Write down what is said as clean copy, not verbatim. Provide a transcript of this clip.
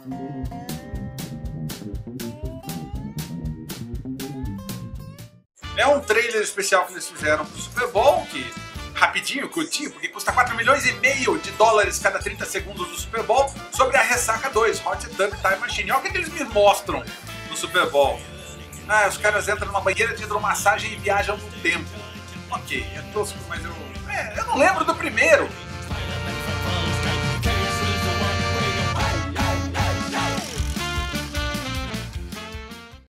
É um trailer especial que eles fizeram pro Super Bowl, que rapidinho, curtinho, porque custa 4,5 milhões de dólares cada 30 segundos do Super Bowl, sobre a Ressaca 2, Hot Tub Time Machine. Olha o que eles me mostram no Super Bowl. Ah, os caras entram numa banheira de hidromassagem e viajam no tempo. Ok, é tosco, mas eu não lembro do primeiro.